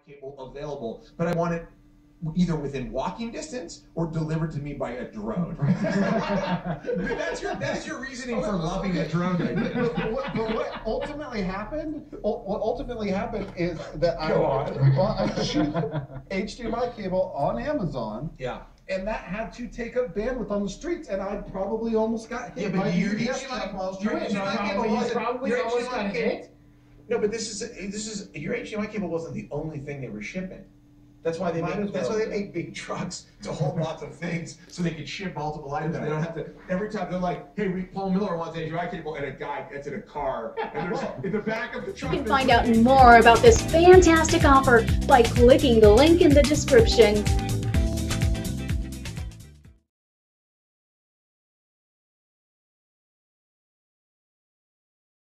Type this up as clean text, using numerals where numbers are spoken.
cable available, but I want it either within walking distance or delivered to me by a drone. That is your reasoning for loving a drone idea. But what ultimately happened? What ultimately happened is that I bought a cheap HDMI cable on Amazon. Yeah. And that had to take up bandwidth on the streets, and I probably almost got hit. Yeah, but your UPS HDMI, while I was your trying to- HDMI cable wasn't. probably Your almost HDMI got cable. hit. No, but this is your HDMI cable wasn't the only thing they were shipping. That's why they make big trucks to hold lots of things so they can ship multiple items. They don't have to every time they're like, hey, Paul Miller wants HDMI cable, and a guy gets in a car and there's in the back of the truck. You can find out more about this fantastic offer by clicking the link in the description.